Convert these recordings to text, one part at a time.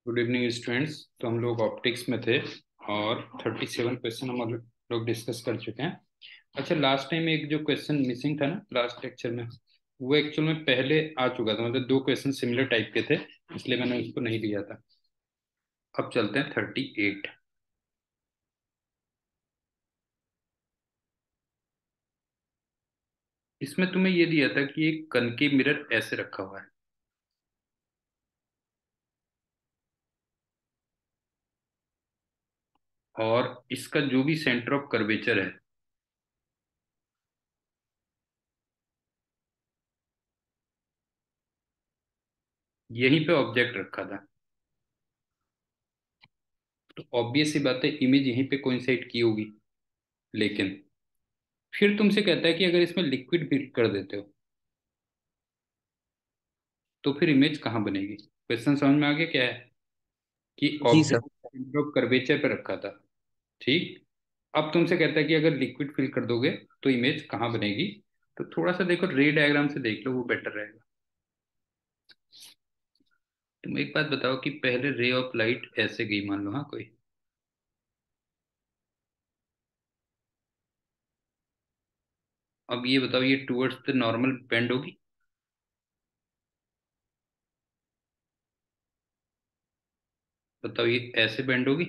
Good evening students. तो हम लोग ऑप्टिक्स में थे और 37 क्वेश्चन हम लोग डिस्कस कर चुके हैं। अच्छा, लास्ट टाइम एक जो क्वेश्चन मिसिंग था ना लास्ट लेक्चर में, वो एक्चुअल में पहले आ चुका था, मतलब दो क्वेश्चन सिमिलर टाइप के थे, इसलिए मैंने उसको नहीं लिया था। अब चलते हैं 38। इसमें तुम्हें ये दिया था कि एक कनकेव मिरर ऐसे रखा हुआ है और इसका जो भी सेंटर ऑफ कर्वेचर है यहीं पे ऑब्जेक्ट रखा था। तो ऑब्वियस सी बात है, इमेज यहीं पे कोइंसाइड की होगी। लेकिन फिर तुमसे कहता है कि अगर इसमें लिक्विड फिल कर देते हो तो फिर इमेज कहाँ बनेगी। क्वेश्चन समझ में आ गया क्या है? कि जी sir. Object centre of curvature पे रखा था। ठीक। अब तुमसे कहता है कि अगर लिक्विड फिल कर दोगे तो इमेज कहाँ बनेगी। तो थोड़ा सा देखो, रे डायग्राम से देख लो, वो बेटर रहेगा। तुम एक बात बताओ कि पहले रे ऑफ लाइट ऐसे गई, मान लो, हाँ कोई। अब ये बताओ, ये टुवर्ड्स द नॉर्मल बेंड होगी? बताओ, ये ऐसे बेंड होगी?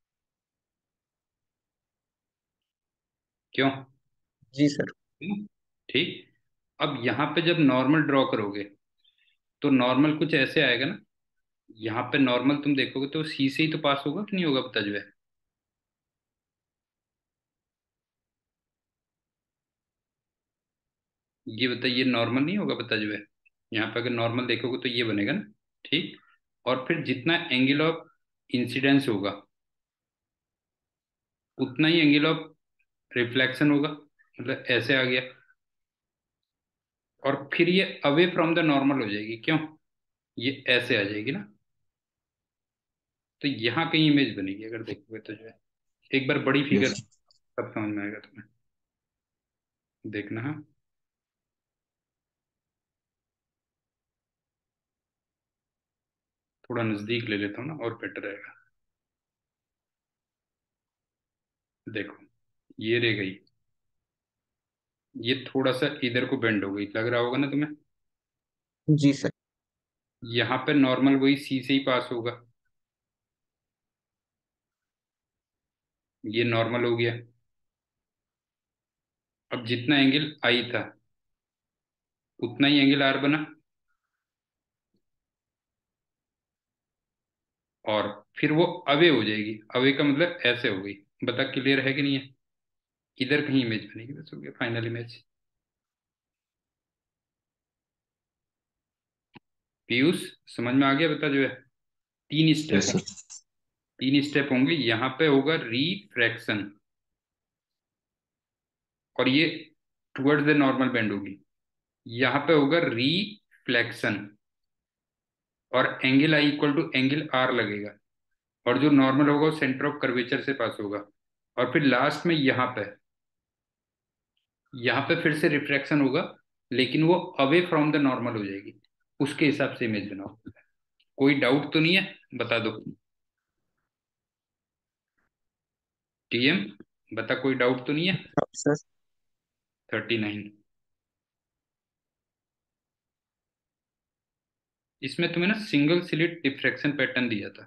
क्यों? जी सर। क्यों? ठीक। अब यहाँ पे जब नॉर्मल ड्रॉ करोगे तो नॉर्मल कुछ ऐसे आएगा ना। यहाँ पे नॉर्मल तुम देखोगे तो सी से ही तो पास होगा कि नहीं होगा, बता जो है। ये बताइए, नॉर्मल नहीं होगा, बता जो है। यहाँ पे अगर नॉर्मल देखोगे तो ये बनेगा ना। ठीक। और फिर जितना एंगल ऑफ इंसिडेंस होगा उतना ही एंगल ऑफ रिफ्लेक्शन होगा, मतलब ऐसे आ गया। और फिर ये अवे फ्रॉम द नॉर्मल हो जाएगी, क्यों? ये ऐसे आ जाएगी ना। तो यहाँ कहीं इमेज बनेगी अगर देखोगे तो जो है। एक बार बड़ी फिगर यस। तब समझ में आएगा तुम्हें। देखना, हाँ। थोड़ा नजदीक ले लेता हूँ ना, और बेटर रहेगा। देखो, ये रह गई। ये थोड़ा सा इधर को बेंड हो गई, लग रहा होगा ना तुम्हें। जी सर। यहाँ पे नॉर्मल वही सी से ही पास होगा। ये नॉर्मल हो गया। अब जितना एंगल आई था उतना ही एंगल आर बना। और फिर वो अवे हो जाएगी, अवे का मतलब ऐसे हो गई। बता, क्लियर है कि नहीं है? इधर कहीं इमेज बनेगी, बस हो गया फाइनल इमेज। पीयूष, समझ में आ गया? बता जो है। तीन स्टेप यस होंगे। सर। तीन स्टेप होंगे। यहाँ पे होगा रिफ्रैक्शन, और ये टुवर्ड्स द नॉर्मल बेंड होगी। यहाँ पे होगा रिफ्लेक्शन, और angle I equal to angle R लगेगा। और जो नॉर्मल होगा वो सेंटर ऑफ कर्वेचर से पास होगा। और फिर लास्ट में यहाँ पे फिर से रिफ्रैक्शन होगा, लेकिन वो अवे फ्रॉम द नॉर्मल हो जाएगी। उसके हिसाब से इमेज बनाओ। कोई डाउट तो नहीं है? बता दो। टीएम, बता, कोई डाउट तो नहीं है? अब सर। 39। इसमें तुम्हें ना सिंगल स्लिट डिफ्रैक्शन पैटर्न दिया था,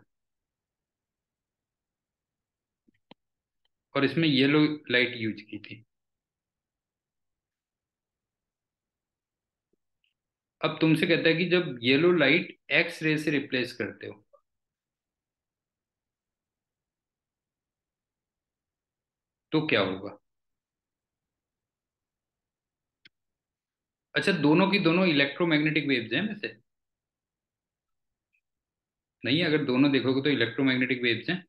और इसमें येलो लाइट यूज की थी। अब तुमसे कहता है कि जब येलो लाइट एक्स रे से रिप्लेस करते हो तो क्या होगा। अच्छा, दोनों की दोनों इलेक्ट्रोमैग्नेटिक वेव्स हैं वैसे। नहीं, अगर दोनों देखोगे तो इलेक्ट्रोमैग्नेटिक वेव्स हैं।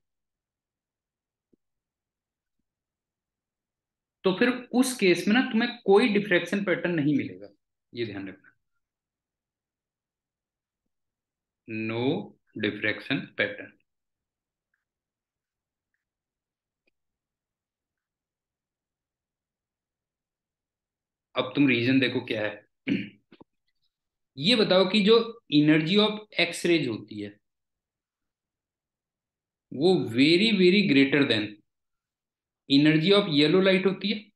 तो फिर उस केस में ना तुम्हें कोई डिफ्रैक्शन पैटर्न नहीं मिलेगा, ये ध्यान रखना। No diffraction pattern. अब तुम रीजन देखो क्या है। ये बताओ कि जो एनर्जी ऑफ एक्स रेज होती है वो very very greater than energy of yellow light होती है।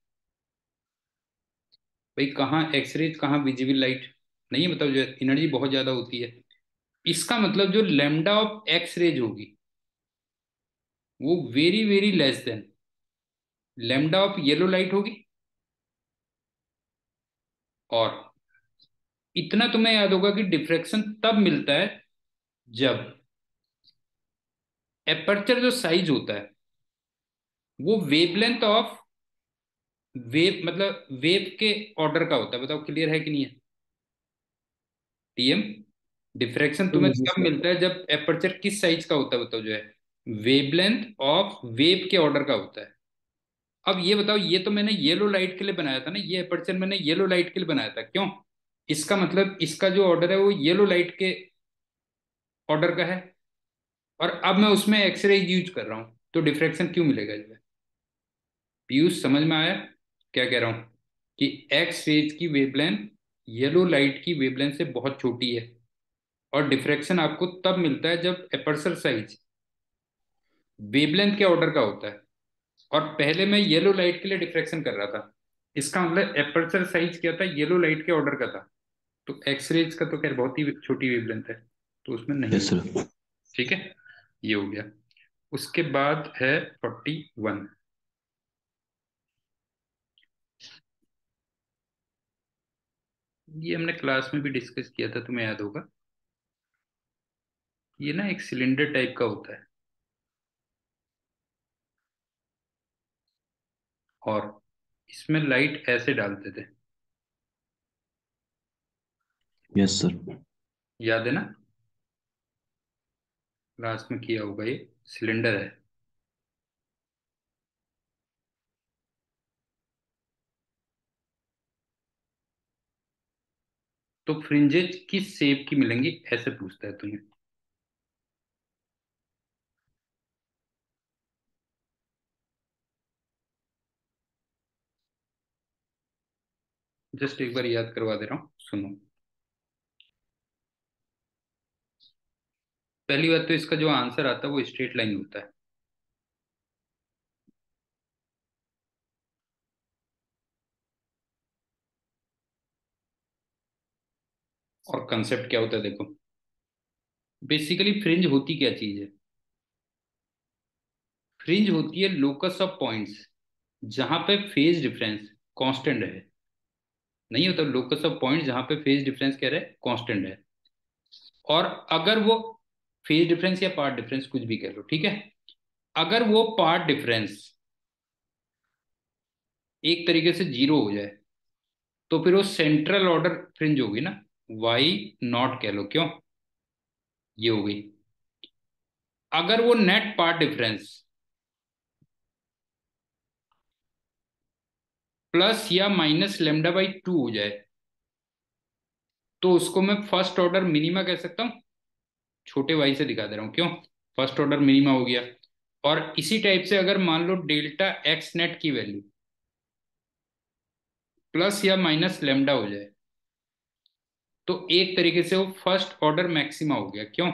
भाई कहाँ एक्सरेज, कहाँ विजिबल लाइट, नहीं है, बताओ, जो एनर्जी बहुत ज्यादा होती है। इसका मतलब जो लेमडा ऑफ एक्स रेज होगी वो very very less than lambda of yellow light होगी। और इतना तुम्हें याद होगा कि डिफ्रैक्शन तब मिलता है जब एपर्चर जो साइज होता है वो वेवलेंथ ऑफ वेव, मतलब वेव के ऑर्डर का होता है। बताओ क्लियर है कि नहीं है? टीएम, डिफ्रैक्शन तुम्हें जी तब सर। मिलता है जब एपर्चर किस साइज का होता है, बताओ, जो है वेवलेंथ ऑफ वेव के ऑर्डर का होता है। अब ये बताओ, ये तो मैंने येलो लाइट के लिए बनाया था ना, ये एपर्चर मैंने येलो लाइट के लिए बनाया था, क्यों? इसका मतलब इसका जो ऑर्डर है वो येलो लाइट के ऑर्डर का है, और अब मैं उसमें एक्सरे यूज कर रहा हूं, तो डिफ्रैक्शन क्यों मिलेगा जो है? पीयूष समझ में आया क्या कह रहा हूं? कि एक्स रेज की वेवलेंथ येलो लाइट की वेवलेंथ से बहुत छोटी है, और डिफ्रैक्शन आपको तब मिलता है जब एपर्चर साइज वेवलेंथ के ऑर्डर का होता है। और पहले मैं येलो लाइट के लिए डिफ्रैक्शन कर रहा था, इसका मतलब एपर्चर साइज क्या था, येलो लाइट के ऑर्डर का था। तो एक्स रेज का तो खैर बहुत ही छोटी वेवलेंथ है, तो उसमें नहीं यस हो। सर। ठीक है, ये हो गया। उसके बाद है 41। ये हमने क्लास में भी डिस्कस किया था, तुम्हें याद होगा। ये ना एक सिलेंडर टाइप का होता है, और इसमें लाइट ऐसे डालते थे, यस सर। याद है ना? क्लास में किया होगा, ये सिलेंडर है। तो फ्रिंजेज किस शेप की मिलेंगी, ऐसे पूछता है तुम्हें। जस्ट एक बार याद करवा दे रहा हूँ, सुनो। पहली बात तो इसका जो आंसर आता है वो स्ट्रेट लाइन होता है। और कंसेप्ट क्या होता है देखो, बेसिकली फ्रिंज होती क्या चीज है? फ्रिंज होती है लोकस ऑफ पॉइंट्स जहां पे फेज डिफरेंस कांस्टेंट है। नहीं होता लोकस ऑफ पॉइंट जहां पे फेज डिफरेंस कह रहे हैं कांस्टेंट है। और अगर वो फेज डिफरेंस या पार्ट डिफरेंस कुछ भी कह लो, ठीक है, अगर वो पार्ट डिफरेंस एक तरीके से जीरो हो जाए तो फिर वो सेंट्रल ऑर्डर फ्रिंज होगी ना, वाई नॉट कह लो, क्यों? ये हो गई। अगर वो नेट पार्ट डिफरेंस प्लस या माइनस लेमडा बाई टू हो जाए तो उसको मैं फर्स्ट ऑर्डर मिनिमा कह सकता हूँ। छोटे वाई से दिखा दे रहा हूँ, क्यों? फर्स्ट ऑर्डर मिनिमा हो गया। और इसी टाइप से अगर मान लो डेल्टा एक्स नेट की वैल्यू प्लस या माइनस लेमडा हो जाए तो एक तरीके से वो फर्स्ट ऑर्डर मैक्सिमा हो गया, क्यों?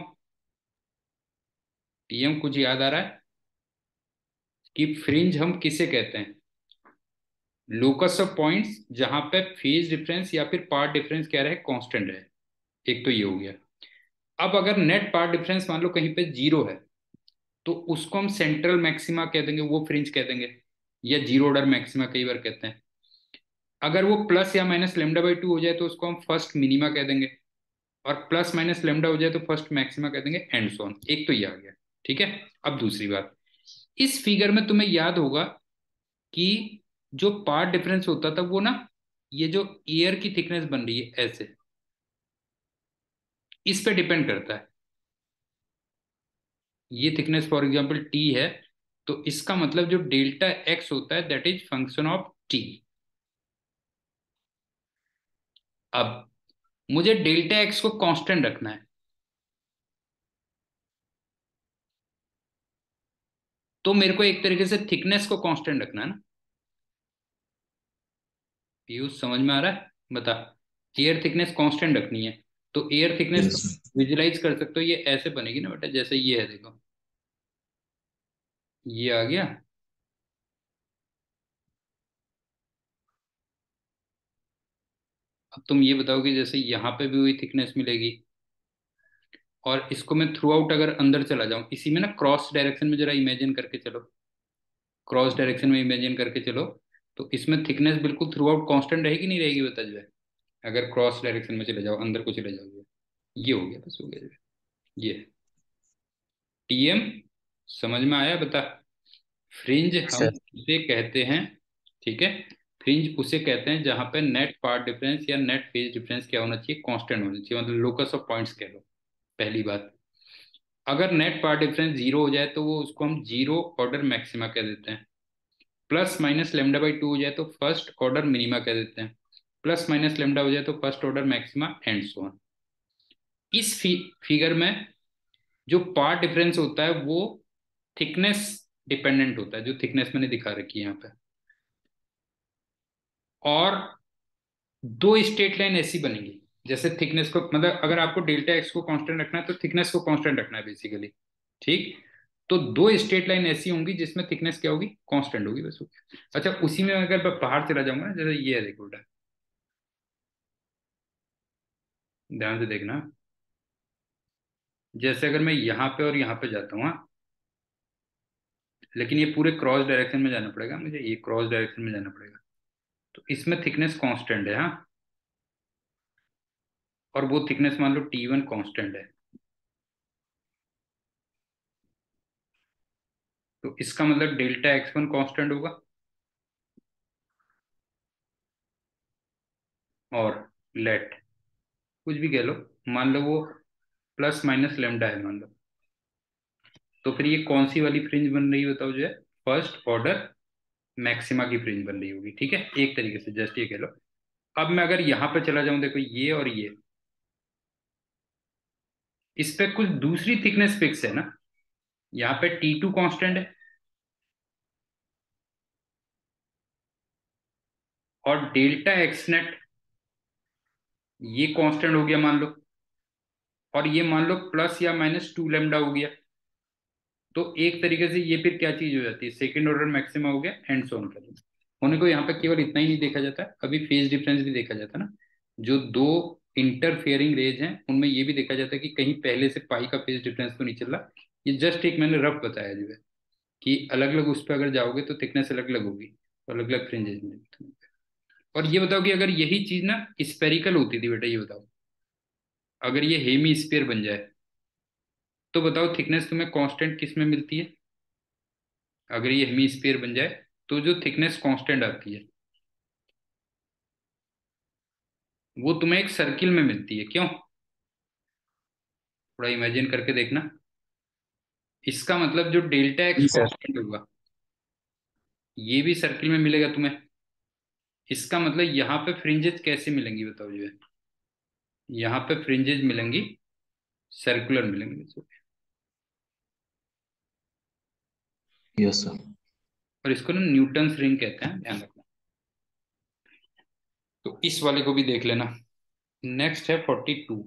टीएम कुछ याद आ रहा है कि फ्रिंज हम किसे कहते हैं? लोकस ऑफ पॉइंट्स जहां पे फेज डिफरेंस या फिर पार्ट डिफरेंस क्या रहे, कांस्टेंट है। एक तो ये हो गया। अब अगर नेट पार्ट डिफरेंस मान लो कहीं पे जीरो है तो उसको हम सेंट्रल मैक्सिमा कह देंगे, वो फ्रिंज कह देंगे, या जीरो ऑर्डर मैक्सिमा कई बार कहते हैं। अगर वो प्लस या माइनस लेमडा बाई टू हो जाए तो उसको हम फर्स्ट मिनिमा कह देंगे, और प्लस माइनस लेमडा हो जाए तो फर्स्ट मैक्सिमा कह देंगे, एंड सो ऑन। एक तो ये आ गया, ठीक है। अब दूसरी बात, इस फिगर में तुम्हें याद होगा कि जो पार्ट डिफरेंस होता था वो ना, ये जो एयर की थिकनेस बन रही है ऐसे, इस पे डिपेंड करता है। ये थिकनेस फॉर एग्जांपल टी है, तो इसका मतलब जो डेल्टा एक्स होता है that is function of T. अब मुझे डेल्टा एक्स को कांस्टेंट रखना है, तो मेरे को एक तरीके से थिकनेस को कांस्टेंट रखना है ना। पीयूष समझ में आ रहा है? बता। एयर थिकनेस कांस्टेंट रखनी है, तो एयर थिकनेस यस तो सर। विजुलाइज कर सकते हो, ये ऐसे बनेगी ना बेटा, जैसे ये है देखो। ये आ गया। अब तुम ये बताओ कि जैसे यहाँ पे भी वही थिकनेस मिलेगी, और इसको मैं थ्रू आउट अगर अंदर चला जाऊं इसी में ना, क्रॉस डायरेक्शन में जरा इमेजिन करके चलो, क्रॉस डायरेक्शन में इमेजिन करके चलो, तो इसमें थिकनेस बिल्कुल थ्रू आउट कॉन्स्टेंट रहेगी नहीं रहेगी, बता जो है। अगर क्रॉस डायरेक्शन में चले जाओ, अंदर को चले जाओ जो है। ये हो गया, बस हो गया जो है। ये टीएम समझ में आया, बता। फ्रिंज हम सर। उसे कहते हैं, ठीक है, फ्रिंज उसे कहते हैं जहां पे नेट पार्ट डिफरेंस या नेट फेज डिफरेंस क्या होना चाहिए, कांस्टेंट होना चाहिए, मतलब लोकस ऑफ पॉइंट्स कह लो। पहली बात, अगर नेट पार्ट डिफरेंस जीरो हो जाए तो वो उसको हम जीरो ऑर्डर मैक्सिमा कह देते हैं। Plus minus lambda by two हो जाए तो फर्स्ट ऑर्डर मिनिमा कह देते हैं। प्लस माइनस लेमडा हो जाए तो first order maxima, and so on. इस फिगर में जो पार्ट डिफरेंस होता है वो थिकनेस डिपेंडेंट होता है, जो थिकनेस मैंने दिखा रखी है यहाँ पे। और दो स्ट्रेट लाइन ऐसी बनेंगी, जैसे थिकनेस को, मतलब अगर आपको डेल्टा एक्स को कांस्टेंट रखना है तो थिकनेस को कांस्टेंट रखना है बेसिकली, ठीक। तो दो स्ट्रेट लाइन ऐसी होंगी जिसमें थिकनेस क्या होगी, कांस्टेंट होगी, बस हो गया। अच्छा, उसी में अगर मैं बाहर चला जाऊंगा ना, जैसे ये है, देखो बेटा, ध्यान से देखना। जैसे अगर मैं यहाँ पे और यहाँ पे जाता हूँ, हाँ, लेकिन ये पूरे क्रॉस डायरेक्शन में जाना पड़ेगा मुझे, ये क्रॉस डायरेक्शन में जाना पड़ेगा। तो इसमें थिकनेस कांस्टेंट है, हाँ, और वो थिकनेस मान लो T1 कांस्टेंट है। तो इसका मतलब डेल्टा X1 कांस्टेंट होगा, और लेट कुछ भी कह लो, मान लो वो प्लस माइनस लेमडा है मान लो। तो फिर ये कौन सी वाली फ्रिंज बन रही है बताओ जो है, फर्स्ट ऑर्डर मैक्सिमा की फ्रिंज बन रही होगी, ठीक है, एक तरीके से जस्ट ये कह लो। अब मैं अगर यहाँ पे चला जाऊं, देखो ये और ये, इस पे कुछ दूसरी थिकनेस फिक्स है ना, यहाँ पे T2 कांस्टेंट है, और डेल्टा एक्स नेट ये कांस्टेंट हो गया मान लो, और ये मान लो प्लस या माइनस टू लेमडा हो गया। तो एक तरीके से ये फिर क्या चीज हो जाती है, सेकंड ऑर्डर मैक्सिमा हो गया, एंड सो ऑन कर लो। होने को यहाँ पे केवल इतना ही नहीं देखा जाता है, अभी फेज डिफरेंस भी देखा जाता है ना। जो दो इंटरफेयरिंग रेज हैं उनमें ये भी देखा जाता है कि कहीं पहले से पाई का फेज डिफरेंस तो नहीं चल रहा। ये जस्ट एक मैंने रफ बताया जो है, कि अलग अलग उस पर अगर जाओगे तो थिकनेस अलग अलग होगी, तो अलग अलग फ्रिंजेस मिलेगी। और ये बताओ कि अगर यही चीज ना स्पेरिकल होती थी बेटा, ये बताओ, अगर ये हेमी स्फीयर बन जाए तो बताओ थिकनेस तुम्हें कांस्टेंट किस में मिलती है। अगर ये हेमी स्फीयर बन जाए तो जो थिकनेस कांस्टेंट आती है वो तुम्हें एक सर्किल में मिलती है, क्यों, थोड़ा इमेजिन करके देखना। इसका मतलब जो डेल्टा एक्स जी सर। कांस्टेंट होगा ये भी सर्किल में मिलेगा तुम्हें। इसका मतलब यहाँ पे फ्रिंजेस कैसे मिलेंगी बताओ जो है, यहाँ पे फ्रिंजेस मिलेंगी सर्कुलर मिलेंगे। Yes sir. और इसको ना न्यूटन रिंग कहते हैं, ध्यान रखना। तो इस वाले को भी देख लेना। नेक्स्ट है 42।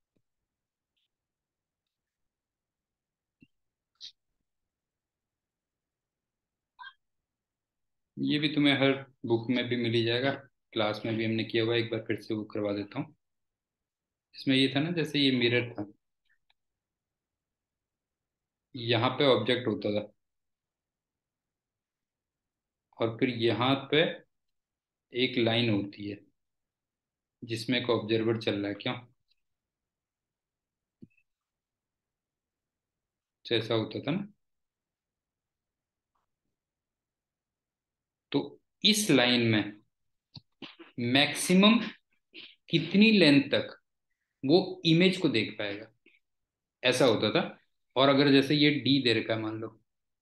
ये भी तुम्हें हर बुक में भी मिल ही जाएगा, क्लास में भी हमने किया हुआ है, एक बार फिर से वो करवा देता हूँ। इसमें ये था ना, जैसे ये मिरर था, यहाँ पे ऑब्जेक्ट होता था, और फिर यहाँ पे एक लाइन होती है जिसमें एक ऑब्जर्वर चल रहा है, क्यों, जैसा होता था ना। तो इस लाइन में मैक्सिमम कितनी लेंथ तक वो इमेज को देख पाएगा, ऐसा होता था। और अगर जैसे ये डी दे रखा है मान लो,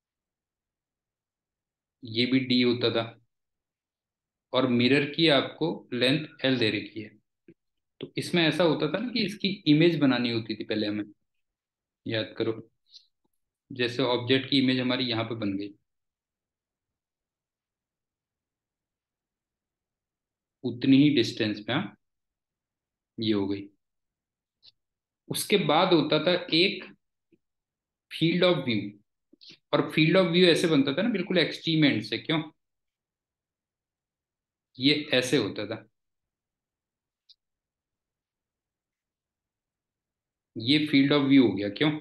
ये भी डी होता था, और मिरर की आपको लेंथ एल दे रखी है। तो इसमें ऐसा होता था ना कि इसकी इमेज बनानी होती थी पहले हमें, याद करो। जैसे ऑब्जेक्ट की इमेज हमारी यहाँ पे बन गई, उतनी ही डिस्टेंस पे, हाँ, ये हो गई। उसके बाद होता था एक फील्ड ऑफ व्यू, और फील्ड ऑफ व्यू ऐसे बनता था ना, बिल्कुल एक्सट्रीम एंड से, क्यों? ये ऐसे होता था, ये फील्ड ऑफ व्यू हो गया, क्यों?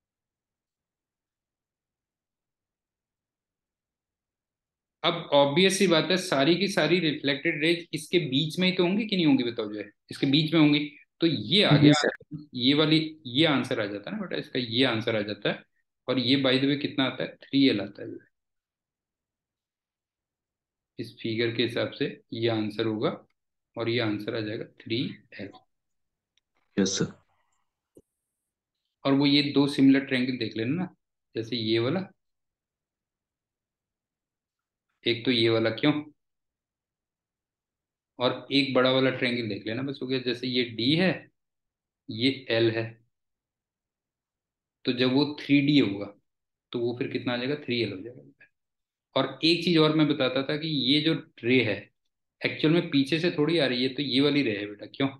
अब ऑब्वियस सी बात है, सारी की सारी रिफ्लेक्टेड रेज इसके बीच में ही तो होंगी कि नहीं होंगी, बताओ, जो है इसके बीच में होंगी। तो ये आ जी गया, सर। ये वाली, ये आंसर आ जाता है ना बेटा, इसका ये आंसर आ जाता है। और ये बाय द वे कितना आता है, 3L आता है। इस फिगर के हिसाब से ये आंसर होगा, और ये आंसर आ जाएगा 3L। Yes sir. और वो ये दो सिमिलर ट्रायंगल देख लेना ना, जैसे ये वाला, एक तो ये वाला, क्यों? और एक बड़ा वाला ट्रायंगल देख लेना, बस हो गया। जैसे ये D है, ये L है, तो जब वो 3D होगा तो वो फिर कितना आ जाएगा, 3L हो जाएगा। और एक चीज और मैं बताता था कि ये जो रे है, एक्चुअल में पीछे से थोड़ी आ रही है, तो ये वाली रे है बेटा, क्यों?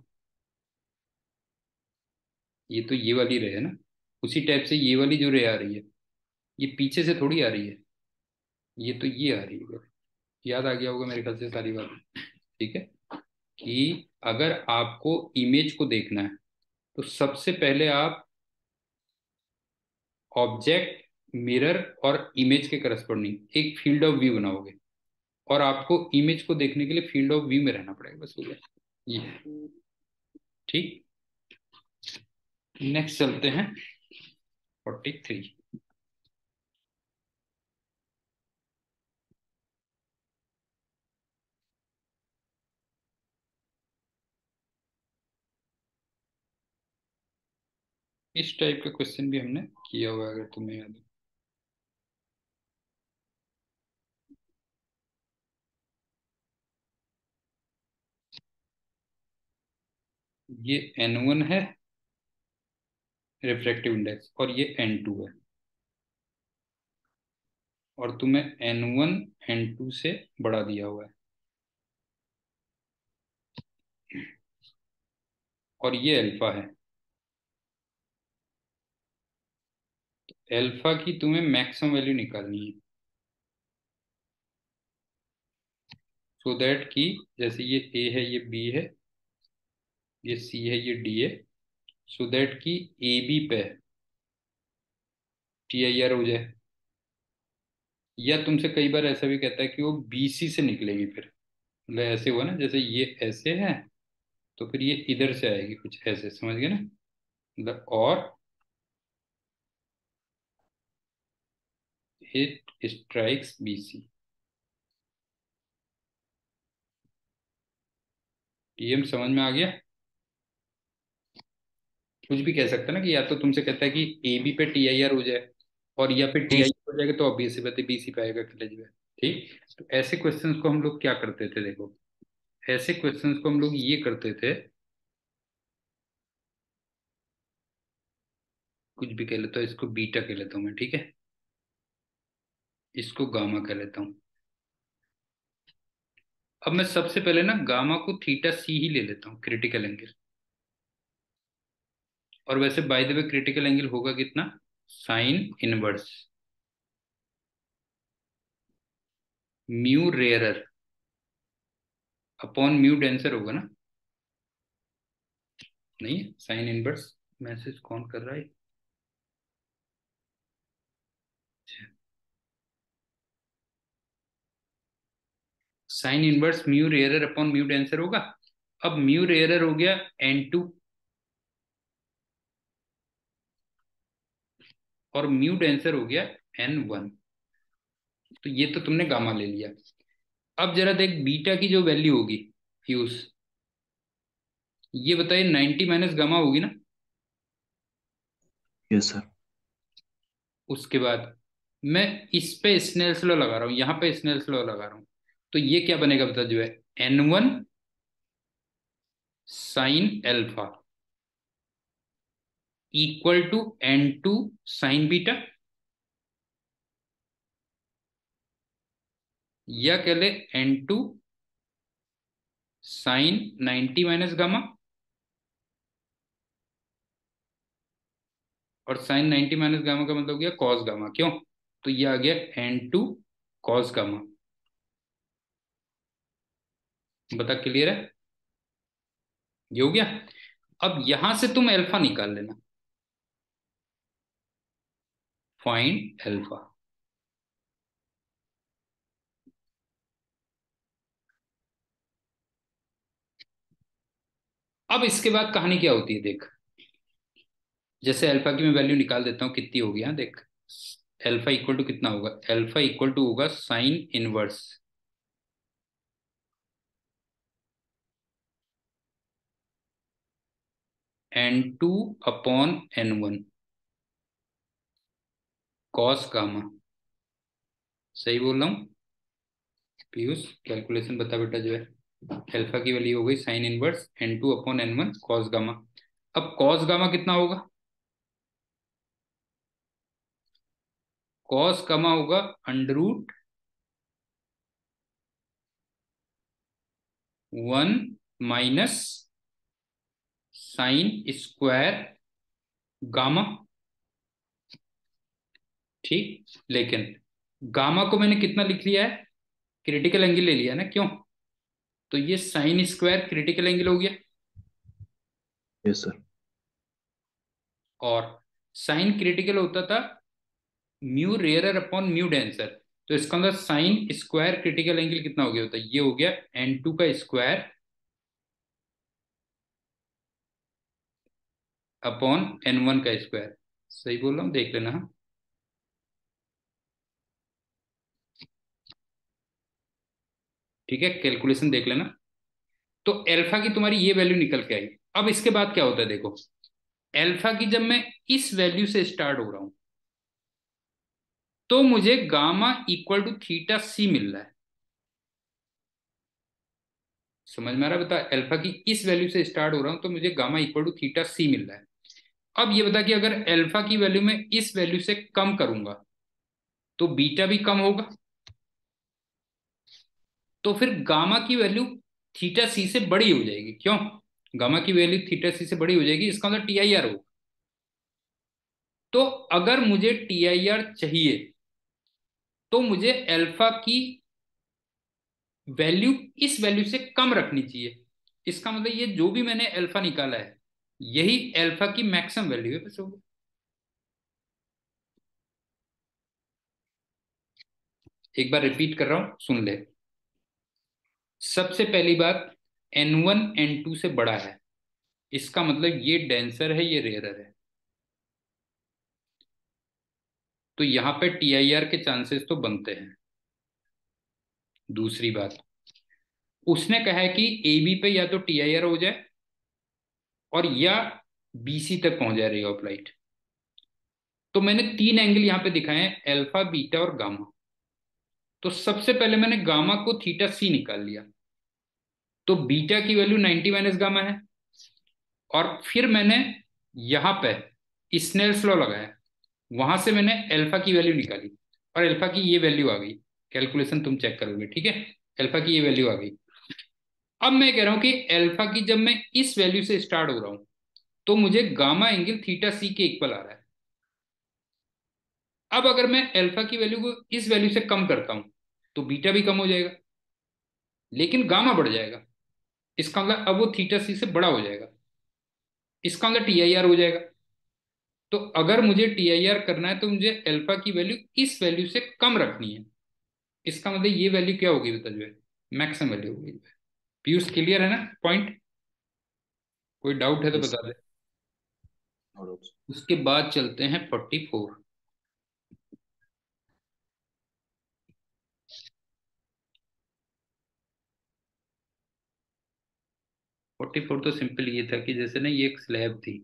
ये तो ये वाली रे है ना, उसी टाइप से ये वाली जो रे आ रही है, ये पीछे से थोड़ी आ रही है, ये तो ये आ रही है। याद आ गया होगा मेरे ख्याल से सारी बात, ठीक है? कि अगर आपको इमेज को देखना है, तो सबसे पहले आप ऑब्जेक्ट, मिरर और इमेज के करस्पॉन्डिंग एक फील्ड ऑफ व्यू बनाओगे, और आपको इमेज को देखने के लिए फील्ड ऑफ व्यू में रहना पड़ेगा, बस हो गया ये। ठीक, नेक्स्ट चलते हैं 43। इस टाइप का क्वेश्चन भी हमने किया हुआ है, अगर तुम्हें याद है। ये N1 है रिफ्रैक्टिव इंडेक्स, और ये N2 है, और तुम्हें N1 N2 से बढ़ा दिया हुआ है, और ये अल्फा है। अल्फा की तुम्हें मैक्सिमम वैल्यू निकालनी है, सो दैट कि जैसे ये A है, ये B है, ये C है, ये D है, सो दैट कि AB पे TIR हो जाए। या तुमसे कई बार ऐसा भी कहता है कि वो BC से निकलेगी, फिर मतलब ऐसे हुआ ना, जैसे ये ऐसे है, तो फिर ये इधर से आएगी, कुछ ऐसे, समझ गए ना? मतलब, और इट स्ट्राइक्स BC। TM समझ में आ गया? कुछ भी कह सकता है ना, कि या तो तुमसे कहता है कि AB पे TIR हो जाए, और या फिर जी TIR हो जाएगा तो ऑब्वियस सी बात है BC पे आएगा कॉलेज में। ठीक, तो ऐसे क्वेश्चंस को हम लोग क्या करते थे, देखो, ऐसे क्वेश्चंस को हम लोग ये करते थे, कुछ भी कह लेता हूँ, इसको बीटा कह लेता हूँ मैं, ठीक है, इसको गामा कह लेता हूँ। अब मैं सबसे पहले ना गामा को θC ही ले लेता हूँ, क्रिटिकल एंगल। और वैसे by the way critical angle होगा कितना, sine inverse mu rarer upon mu denser होगा ना? नहीं, साइन इनवर्स, मैसेज कौन कर रहा है? Sine inverse mu rarer upon mu denser होगा। अब म्यू रेयरर हो गया N2, और म्यू डेंसर हो गया N1। तो ये तो तुमने गामा ले लिया। अब जरा देख बीटा की जो वैल्यू होगी, फ्यूज, ये बताइए 90 माइनस गामा होगी ना? Yes sir. उसके बाद मैं इस पे स्नेल्स लॉ लगा रहा हूं, यहां पे स्नेल्स लॉ लगा रहा हूं, तो ये क्या बनेगा बता, जो है N1 sine alpha equal to N2 sine beta, या कह ले N2 साइन 90 माइनस गामा, और साइन 90 माइनस गामा का मतलब हो गया कॉस गामा, क्यों? तो ये आ गया n2 cos गामा। बता, क्लियर है? ये हो गया। अब यहां से तुम अल्फा निकाल लेना, फाइंड अल्फा। अब इसके बाद कहानी क्या होती है देख। जैसे अल्फा की मैं वैल्यू निकाल देता हूँ, कितनी होगी, हाँ देख। अल्फा इक्वल टू कितना होगा? अल्फा इक्वल टू होगा sine inverse n2 upon n1 cos gamma. सही बोल रहा हूँ पीयूष? कैलकुलेशन बता बेटा जो है। अल्फा की वैल्यू हो गई sine inverse n2 upon n1 cos gamma. अब कॉस गामा कितना होगा? कॉस गामा होगा under root 1 minus sine square gamma. ठीक, लेकिन गामा को मैंने कितना लिख लिया है? क्रिटिकल एंगल ले लिया ना, क्यों? तो ये साइन स्क्वायर क्रिटिकल एंगल हो गया। Yes sir. और साइन क्रिटिकल होता था mu rarer upon mu denser. तो इसका अंदर साइन स्क्वायर क्रिटिकल एंगल कितना हो गया होता है? ये हो गया n2 का स्क्वायर अपॉन n1 का स्क्वायर। सही बोल रहा हूँ, देख लेना हाँ। ठीक है, कैलकुलेशन देख लेना। तो अल्फा की तुम्हारी ये वैल्यू निकल के आई। अब इसके बाद क्या होता है देखो। अल्फा की जब मैं इस वैल्यू से स्टार्ट हो रहा हूं, तो मुझे gamma equal to theta C मिल रहा है। समझ में आ रहा है? बता, अल्फा की इस वैल्यू से स्टार्ट हो रहा हूं तो मुझे gamma equal to theta C मिल रहा है। अब ये बता कि अगर अल्फा की वैल्यू में इस वैल्यू से कम करूंगा तो बीटा भी कम होगा। तो फिर गामा की वैल्यू थीटा सी से बड़ी हो जाएगी, क्यों? गामा की वैल्यू थीटा सी से बड़ी हो जाएगी, इसका मतलब टी आई आर होगा। तो अगर मुझे टी आई आर चाहिए तो मुझे अल्फा की वैल्यू इस वैल्यू से कम रखनी चाहिए। इसका मतलब ये जो भी मैंने अल्फा निकाला है, यही अल्फा की मैक्सिमम वैल्यू है, बस होगा। एक बार रिपीट कर रहा हूं, सुन ले। सबसे पहली बात, n1 n2 से बड़ा है, इसका मतलब ये डेंसर है, ये रेयरर है। तो यहां पे टी आई आर के चांसेस तो बनते हैं। दूसरी बात, उसने कहा है कि ए बी पे या तो टी आई आर हो जाए और या बी सी तक पहुंच जाए रे ऑफ लाइट। तो मैंने तीन एंगल यहां पे दिखाए हैं, अल्फा बीटा और गामा। तो सबसे पहले मैंने गामा को थीटा सी निकाल लिया, तो बीटा की वैल्यू 90 माइनस गामा है। और फिर मैंने यहां पे स्नेल्स लॉ लगाया, वहां से मैंने अल्फा की वैल्यू निकाली और अल्फा की ये वैल्यू आ गई। कैलकुलेशन तुम चेक करोगे, ठीक है? अल्फा की ये वैल्यू आ गई। अब मैं कह रहा हूं कि अल्फा की जब मैं इस वैल्यू से स्टार्ट हो रहा हूं तो मुझे गामा एंगल थीटा सी के इक्वल आ रहा है। अब अगर मैं अल्फा की वैल्यू को इस वैल्यू से कम करता हूं तो बीटा भी कम हो जाएगा, लेकिन गामा बढ़ जाएगा। इसका मतलब अब वो थीटा सी से बड़ा हो जाएगा, इसका मतलब टी आई आर हो जाएगा। तो अगर मुझे टी आई आर करना है तो मुझे अल्फा की वैल्यू इस वैल्यू से कम रखनी है। इसका मतलब ये वैल्यू क्या होगी बता जो है? मैक्सिमम वैल्यू होगी। पीयूष, क्लियर है ना पॉइंट? कोई डाउट है तो यस बता दे। सर। उसके बाद चलते हैं 44। 44 तो सिंपल ये था कि जैसे ना ये एक स्लैब थी,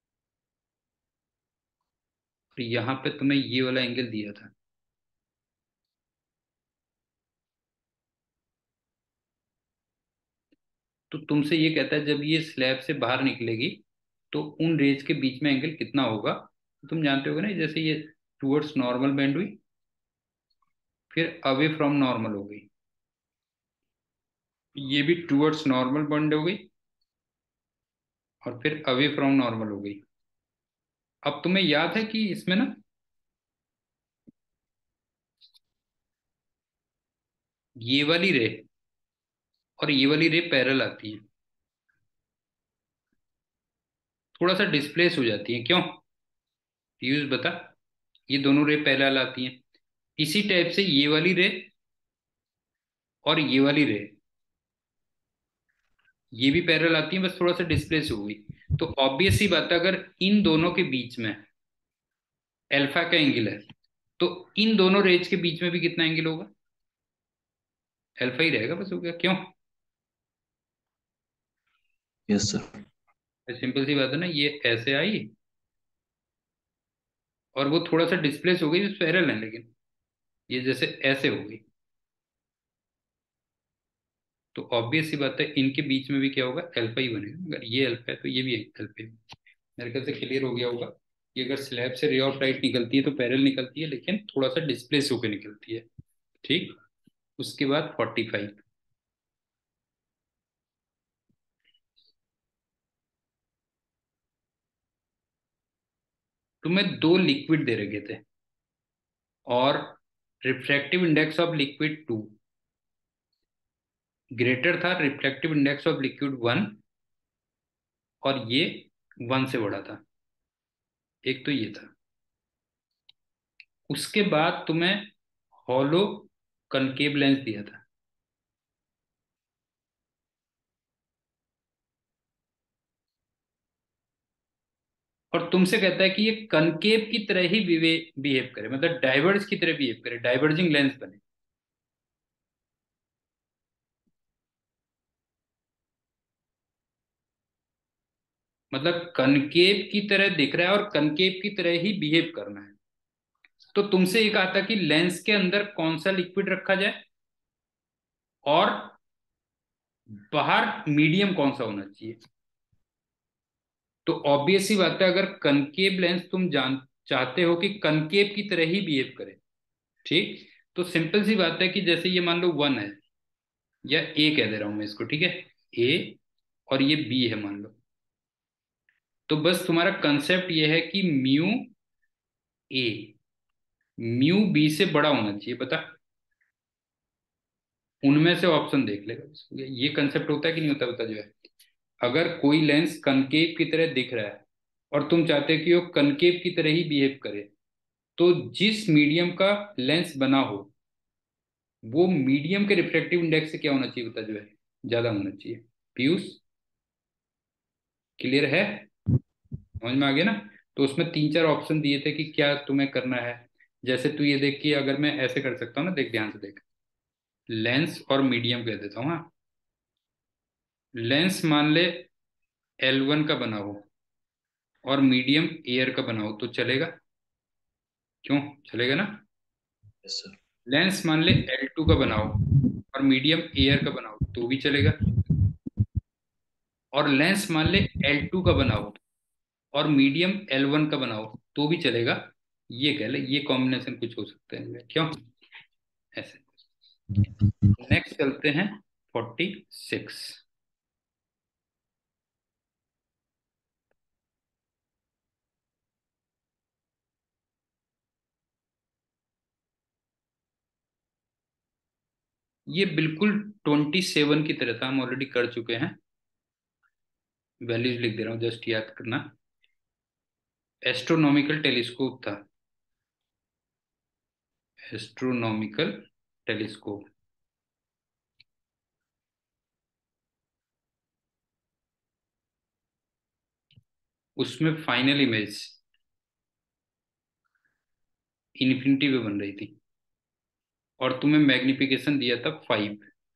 तो यहाँ पे तुम्हें ये वाला एंगल दिया था। तो तुमसे ये कहता है जब ये स्लैब से बाहर निकलेगी तो उन रेज के बीच में एंगल कितना होगा। तो तुम जानते होगे ना, जैसे ये टुवर्ड्स नॉर्मल बेंड हुई, फिर अवे फ्रॉम नॉर्मल हो गई, ये भी टुवर्ड्स नॉर्मल बेंड हो गई और फिर अवे फ्रॉम नॉर्मल हो गई। अब तुम्हें याद है कि इसमें ना ये वाली रे और ये वाली रे पैरेलल आती है, थोड़ा सा डिस्प्लेस हो जाती है, क्यों पीयूष बता। ये दोनों रे पैरेलल आती हैं, इसी टाइप से ये वाली रे और ये वाली रे, ये भी पैरेलल आती है, बस थोड़ा सा डिस्प्लेस हो गई। तो ऑब्वियस ही बात है, अगर इन दोनों के बीच में अल्फा का एंगल है, तो इन दोनों रेज के बीच में भी कितना एंगल होगा, अल्फा ही रहेगा, बस हो गया, क्यों। Yes sir. सिंपल सी बात है ना, ये ऐसे आई और वो थोड़ा सा डिस्प्लेस हो गई, पैरेलल है, लेकिन ये जैसे ऐसे हो गई, तो ऑब्वियस सी बात है इनके बीच में भी क्या होगा, अल्फा ही बनेगा। अगर ये अल्फा है तो ये भी अल्फा है। मेरे ख्याल से क्लियर हो गया होगा कि अगर स्लैब से रे ऑफ लाइट निकलती है तो पैरेलल निकलती है, लेकिन थोड़ा सा डिस्प्लेस होकर निकलती है। ठीक। उसके बाद 45, तुम्हें दो लिक्विड दे रखे थे और refractive index of liquid 2 greater था रिफ्रैक्टिव इंडेक्स ऑफ लिक्विड 1, और ये 1 से बड़ा था, एक तो ये था। उसके बाद तुम्हें हॉलो कनकेव लेंस दिया था, और तुमसे कहता है कि ये कनकेव की तरह ही बिहेव करे, मतलब डाइवर्ज की तरह बिहेव करे, डाइवर्जिंग लेंस बने। मतलब कनकेव की तरह दिख रहा है और कनकेव की तरह ही बिहेव करना है। तो तुमसे ये कहा था कि लेंस के अंदर कौन सा लिक्विड रखा जाए और बाहर मीडियम कौन सा होना चाहिए। तो ऑब्वियस सी बात है, अगर कनकेव लेंस तुम जान चाहते हो कि कनकेव की तरह ही बिहेव करे, ठीक, तो सिंपल सी बात है कि जैसे ये मान लो 1 है, या ए कह दे रहा हूं मैं इसको, ठीक है, ए, और ये बी है मान लो। तो बस तुम्हारा कंसेप्ट ये है कि म्यू ए म्यू बी से बड़ा होना चाहिए, पता, उनमें से ऑप्शन देख लेगा बस। ये कंसेप्ट होता है कि नहीं होता, बता जो है। अगर कोई लेंस कनकेव की तरह दिख रहा है और तुम चाहते हो कि वो कनकेव की तरह ही बिहेव करे, तो जिस मीडियम का लेंस बना हो, वो मीडियम के रिफ्लेक्टिव इंडेक्स से क्या होना चाहिए, बता जो है, ज्यादा होना चाहिए। पीयूष, क्लियर है, समझ में आ गया ना। तो उसमें तीन चार ऑप्शन दिए थे कि क्या तुम्हें करना है। जैसे तू ये देख कि अगर मैं ऐसे कर सकता हूँ ना, देख ध्यान से देख, लेंस और मीडियम कह देता हूँ, हाँ। लेंस मान ले L1 का बना हो और मीडियम एयर का बना हो, तो चलेगा, क्यों, चलेगा ना। Yes sir. लेंस मान ले L2 का बनाओ और मीडियम एयर का बनाओ, तो भी चलेगा। और लेंस मान ले L2 का बनाओ और मीडियम L1 का बनाओ, तो भी चलेगा। ये कह ले, ये कॉम्बिनेशन कुछ हो सकता है इनमें, क्यों, ऐसे। नेक्स्ट चलते हैं 46। ये बिल्कुल 27 की तरह था, हम ऑलरेडी कर चुके हैं। वैल्यूज लिख दे रहा हूँ, जस्ट याद करना। एस्ट्रोनॉमिकल टेलीस्कोप था, एस्ट्रोनॉमिकल टेलीस्कोप। उसमें फाइनल इमेज इन्फिनिटी पे बन रही थी, और तुम्हें मैग्निफिकेशन दिया था 5।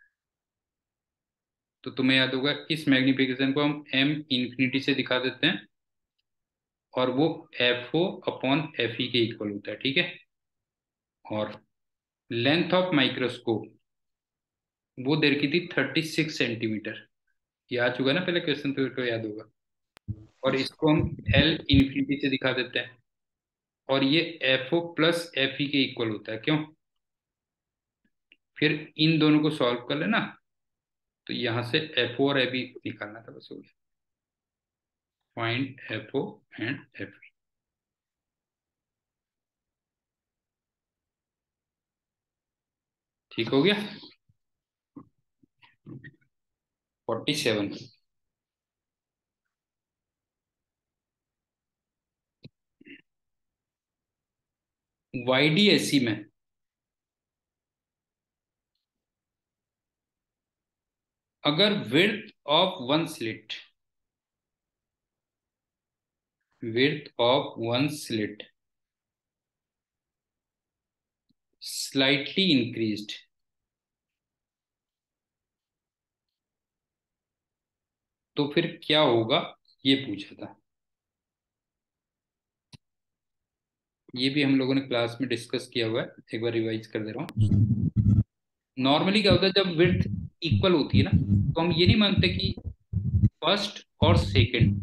तो तुम्हें याद होगा, इस मैग्निफिकेशन को हम एम इन्फिनिटी से दिखा देते हैं, और वो F O upon F E के इक्वल होता है, ठीक है। और लेंथ ऑफ माइक्रोस्कोप वो दे रखी थी 36 सेंटीमीटर। ये आ चुका है ना पहले क्वेश्चन, तो को याद होगा। और यस इसको हम एल इन्फिनिटी से दिखा देते हैं, और ये F O plus F E के इक्वल होता है, क्यों। फिर इन दोनों को सॉल्व कर लेना, तो यहाँ से एफ ओ और एफ ई निकालना था, बस हो गया। Find F O and F E, ठीक हो गया। 47। YDSC में अगर width of one slit, width of one slit slightly increased, तो फिर क्या होगा, ये पूछा था। ये भी हम लोगों ने क्लास में डिस्कस किया हुआ है, एक बार रिवाइज कर दे रहा हूँ। नॉर्मली क्या होता है जब विड्थ इक्वल होती है ना, तो हम ये नहीं मानते कि फर्स्ट और सेकंड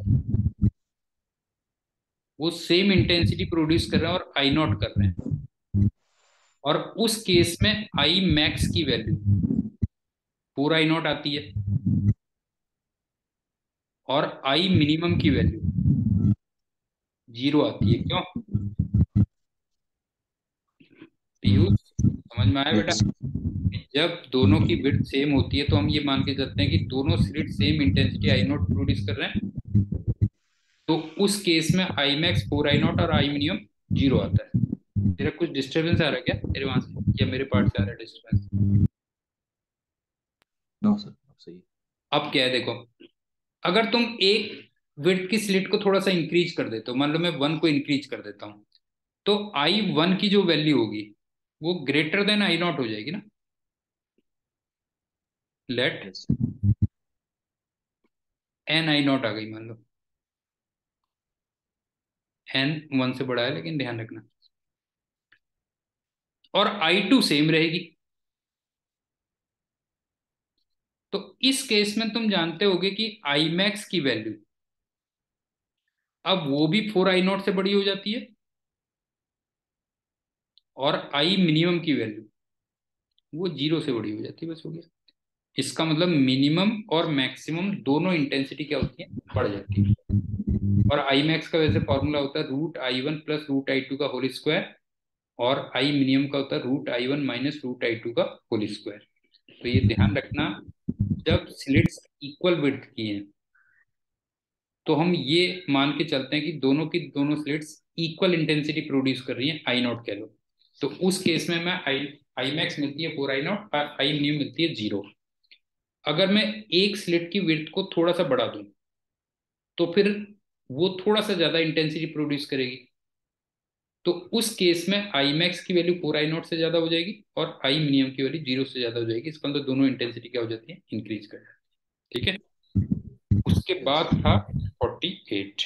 वो सेम इंटेंसिटी प्रोड्यूस कर रहे हैं और आई नॉट कर रहे हैं, और उस केस में आई मैक्स की वैल्यू फोर आई नॉट आती है और आई मिनिमम की वैल्यू जीरो आती है। क्यों पीयूष, समझ में आया बेटा? यस जब दोनों की विड्थ सेम होती है तो हम ये मान के चलते हैं कि दोनों slit same intensity I nought produce कर रहे हैं, तो उस केस में I max four I nought और आई मिनिमम जीरो आता है। तेरा कुछ डिस्टरबेंस आ रहा है क्या तेरे वहां से, या मेरे पार्ट से आ रहा है डिस्टरबेंस? नो सर अब सही है। अब क्या है देखो, अगर तुम एक विड्थ की स्लिट को थोड़ा सा इंक्रीज कर देते हो, मान लो मैं वन को इंक्रीज कर देता हूँ, तो आई वन की जो वैल्यू होगी वो ग्रेटर देन आई नॉट हो जाएगी ना। Let yes N I nought आ गई मान लो, एन वन से बड़ा है लेकिन ध्यान रखना, और आई टू सेम रहेगी। तो इस केस में तुम जानते होगे कि आई मैक्स की वैल्यू अब वो भी फोर आई नॉट से बड़ी हो जाती है, और आई मिनिमम की वैल्यू वो जीरो से बड़ी हो जाती है, बस हो गया। इसका मतलब मिनिमम और मैक्सिमम दोनों इंटेंसिटी क्या होती है, बढ़ जाती है। और आई मैक्स का वैसे फॉर्मूला होता है root I one plus root I two का होल स्क्वायर, और आई मिनिमम का होता है root I one minus root I two का होल स्क्वायर। तो ये ध्यान रखना, जब स्लिट्स इक्वल विड्थ की हैं तो हम ये मान के चलते हैं कि दोनों की दोनों स्लिट्स इक्वल इंटेंसिटी प्रोड्यूस कर रही हैं, आई नॉट कह लो। तो उस केस में मैं आई आई मैक्स मिलती है फोर आई नॉट और आई मिनिमम मिलती है जीरो। अगर मैं एक स्लिट की विड्थ को थोड़ा सा बढ़ा दूं तो फिर वो थोड़ा सा ज्यादा इंटेंसिटी प्रोड्यूस करेगी, तो उस केस में आई मैक्स की वैल्यू फोर आई नॉट से ज्यादा हो जाएगी और आई मिनिमम की वैल्यू जीरो से ज्यादा हो जाएगी। इसका मतलब दोनों इंटेंसिटी क्या हो जाती है, इंक्रीज कर जाती है। ठीक है, उसके यस बाद था 48।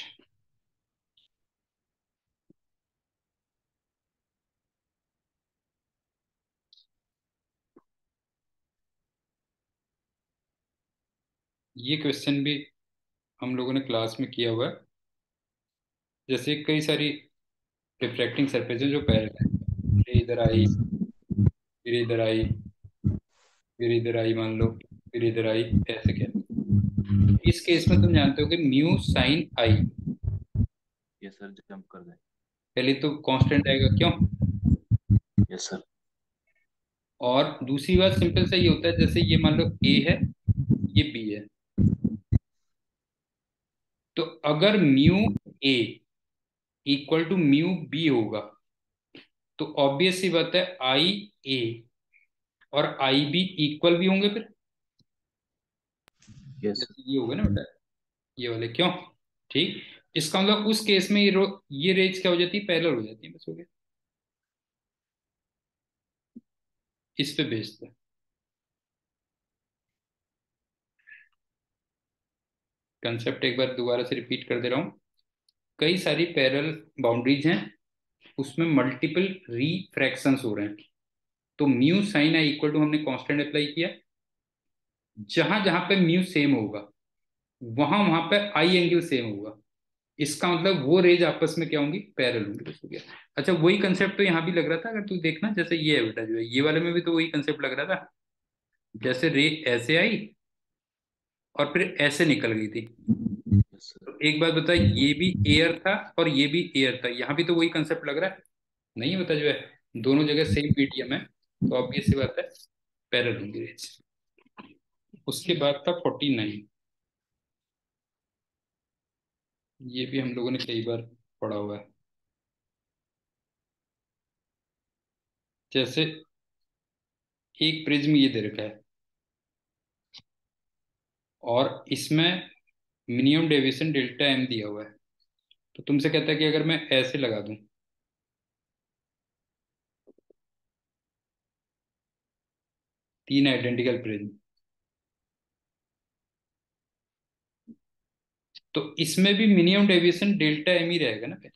ये क्वेश्चन भी हम लोगों ने क्लास में किया हुआ है। जैसे कई सारी रिफ्रैक्टिंग सरफेस जो पैरेलल है, ये इधर आई, फिर इधर आई, फिर इधर आई मान लो, फिर इधर आई, ऐसे क्या। इस केस में तुम जानते हो कि mu sine I yes sir jump कर दें। पहले तो कांस्टेंट आएगा। क्यों? यस सर और दूसरी बात सिंपल सा ये होता है, जैसे ये मान लो ए है, ये बी है, तो अगर mu A equal to mu B होगा तो ऑब्वियस सी बात है आई ए और आई बी इक्वल भी होंगे फिर, यस सर जैसे ये होगा ना बेटा, ये वाले। क्यों? ठीक, इसका मतलब उस केस में ये रेंज क्या हो जाती है, पैरेलल हो जाती है, बस हो गया। इस पे बेस्ड है कंसेप्ट, एक बार दोबारा से रिपीट कर दे रहा हूँ। कई सारी पैरेलल बाउंड्रीज हैं, उसमें मल्टीपल रिफ्रैक्शंस हो रहे हैं, तो mu sine I equal to हमने कांस्टेंट अप्लाई किया, जहां जहां पे म्यू सेम होगा वहां वहां पे आई एंगल सेम होगा। इसका मतलब वो रेज आपस में क्या होंगी, पैरेलल होंगी, बस हो गया। अच्छा, वही कंसेप्ट तो यहाँ भी लग रहा था, अगर तू देखना, जैसे ये है बेटा, जो है ये वाले में भी तो वही कंसेप्ट लग रहा था। जैसे रे ऐसे आई और फिर ऐसे निकल गई थी, यस सर तो एक बात बता, ये भी एयर था और ये भी एयर था, यहाँ भी तो वही कंसेप्ट लग रहा है। नहीं बता, जो है दोनों जगह सेम मीडियम है, तो ऑब्वियस सी बात है पैरेलल होंगी रेज। उसके बाद था 49। ये भी हम लोगों ने कई बार पढ़ा हुआ है। जैसे एक प्रिज्म ये दे रखा है और इसमें मिनिमम डेविएशन डेल्टा एम दिया हुआ है, तो तुमसे कहता है कि अगर मैं ऐसे लगा दूं, तीन आइडेंटिकल प्रिज्म, तो इसमें भी मिनिमम डेविएशन डेल्टा एम ही रहेगा ना।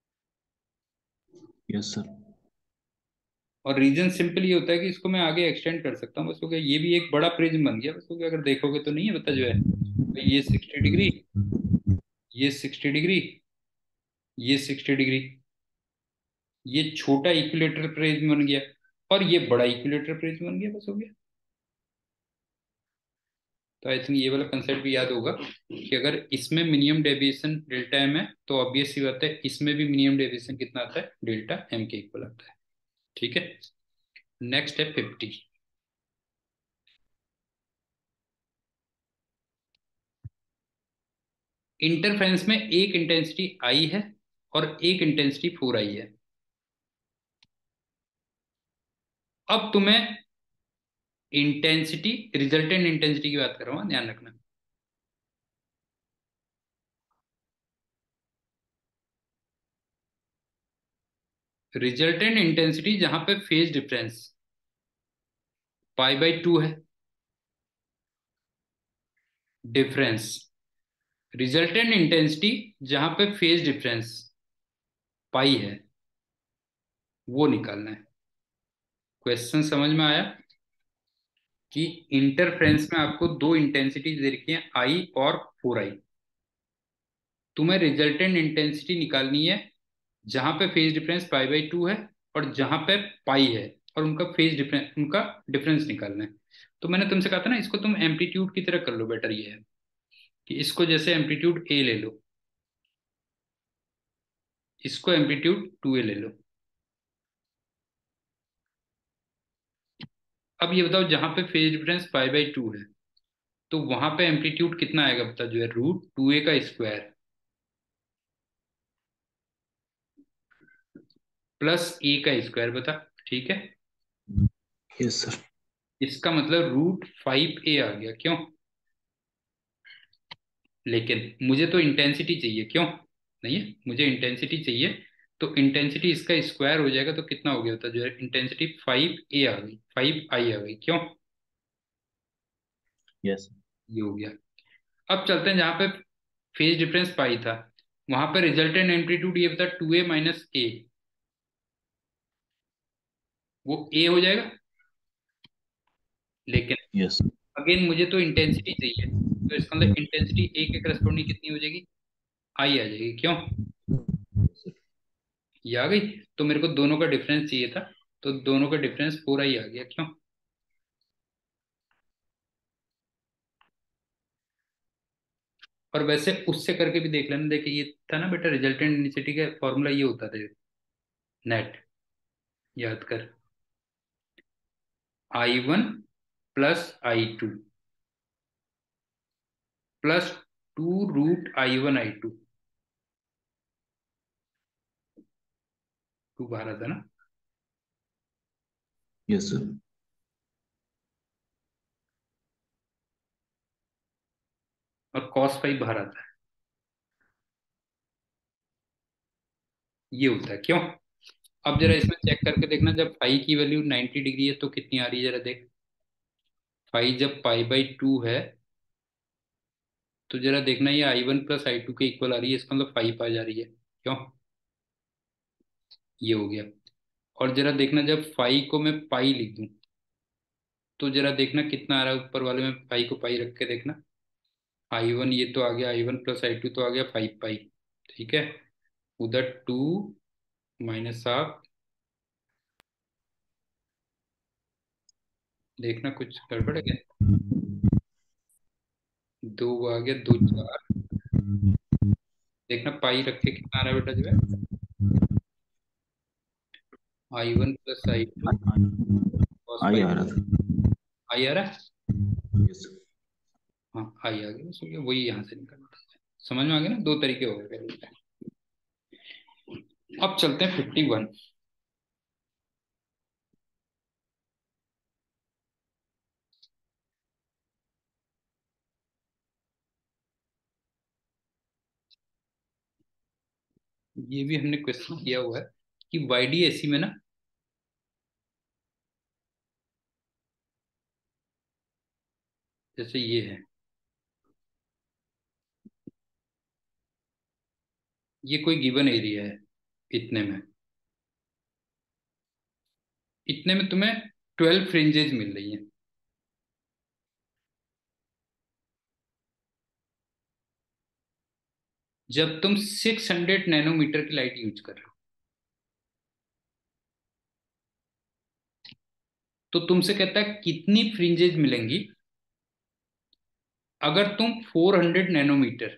Yes sir. और रीजन सिंपल ये होता है कि इसको मैं आगे एक्सटेंड कर सकता हूँ, बस हो गया, ये भी एक बड़ा प्रिज्म बन गया, बस हो गया। अगर देखोगे तो नहीं है बता जो है भाई, ये 60 डिग्री, ये 60 डिग्री, ये 60 डिग्री, ये छोटा इक्विलेटर प्रिज्म बन गया और ये बड़ा इक्विलेटर प्रिज्म बन गया, बस हो गया। तो आई थिंक ये वाला कंसेप्ट भी याद होगा कि अगर इसमें मिनिमम डेविएशन डेल्टा एम है तो ऑब्वियस सी बात है इसमें भी मिनिमम डेविएशन कितना आता है, डेल्टा एम के इक्वल आता है। ठीक है। नेक्स्ट है 50। इंटरफेरेंस में एक इंटेंसिटी आई है और एक इंटेंसिटी 4 आई है। अब तुम्हें इंटेंसिटी, रिजल्टेंट इंटेंसिटी की बात कर रहा हूँ, ध्यान रखना। रिजल्टेंट इंटेंसिटी जहां पे फेज डिफरेंस पाई/2 है, डिफरेंस। रिजल्टेंट इंटेंसिटी जहां पे फेज डिफरेंस पाई है, वो निकालना है। क्वेश्चन समझ में आया कि इंटरफेरेंस में आपको दो इंटेंसिटी दे रखी है, आई और 4 आई। तुम्हें रिजल्टेंट इंटेंसिटी निकालनी है जहां पे फेज डिफरेंस पाई/2 है और जहां पे पाई है, और उनका फेज डिफरेंस, उनका डिफरेंस निकालना है। तो मैंने तुमसे कहा था ना, इसको तुम एम्पलीट्यूड की तरह कर लो। बेटर ये है कि इसको जैसे एम्पलीट्यूड ए ले लो, इसको एम्पलीट्यूड 2a ले लो। अब ये बताओ, जहां पे फेज डिफरेंस पाई/2 है तो वहां पे एम्पलीट्यूड कितना आएगा बता जो है, √2a का स्क्वायर प्लस ए का स्क्वायर, बता। ठीक है। Yes sir. इसका मतलब √5a आ गया, क्यों? लेकिन मुझे तो इंटेंसिटी चाहिए, क्यों? नहीं है, मुझे इंटेंसिटी चाहिए। तो इंटेंसिटी इसका स्क्वायर हो जाएगा, तो कितना हो गया होता जो है, इंटेंसिटी 5a आ गई, 5i आ गई, क्यों? यस। ये हो गया। अब चलते हैं जहां पे फेज डिफरेंस पाई था, वहां पे रिजल्टेंट एम्पलीट्यूड ये बता, 2a - a, वो a हो जाएगा। लेकिन यस। अगेन मुझे तो इंटेंसिटी चाहिए, तो इसका मतलब इंटेंसिटी a के करस्पॉन्डिंग कितनी हो जाएगी, i आ जाएगी, क्यों? ये आ गई। तो मेरे को दोनों का डिफरेंस चाहिए था, तो दोनों का डिफरेंस 4i आ गया, क्यों? और वैसे उससे करके भी देख लेना। देखिए ये था ना बेटा, रिजल्टेंट इंटेंसिटी का फॉर्मूला ये होता था, नेट, याद कर, I1 + I2 +2 √I1 I2। To बाहर आता ना, यस सर। और cos 5 बाहर आता है। ये होता है, क्यों? अब जरा इसमें चेक करके देखना, जब फाई की वैल्यू 90 डिग्री है तो कितनी आ रही है, जरा देख। फाई जब पाई/2 है तो जरा देखना, ये I1 + I2 के इक्वल आ रही है, इसका मतलब 5 आ जा रही है, क्यों? ये हो गया। और जरा देखना, जब फाई को मैं पाई लिख दूं तो जरा देखना कितना आ रहा है, ऊपर वाले में फाई को पाई रख के देखना। I1 ये तो आ गया, I1 + I2 तो आ गया 5 पाई। ठीक है। उधर 2 - ½ देखना कुछ गड़बड़ है क्या? दो आ गया, 2 4। देखना पाई रख के कितना आ रहा है बेटा जो है, I1 + I2 cos आई पाई। आ रहा था। आई आ रहा है। यस। हाँ आई आ गया, बस हो गया, वही यहाँ से निकलना था। समझ में आ गया ना, दो तरीके हो गए पहले। अब चलते हैं 51। ये भी हमने क्वेश्चन किया हुआ है कि YDAC में ना, जैसे ये है, ये कोई गिवन एरिया है, इतने में, इतने में तुम्हें 12 फ्रिंजेज मिल रही है। जब तुम 600 नैनोमीटर की लाइट यूज कर रहे हो, तो तुमसे कहता है कितनी फ्रिंजेज मिलेंगी अगर तुम 400 नैनोमीटर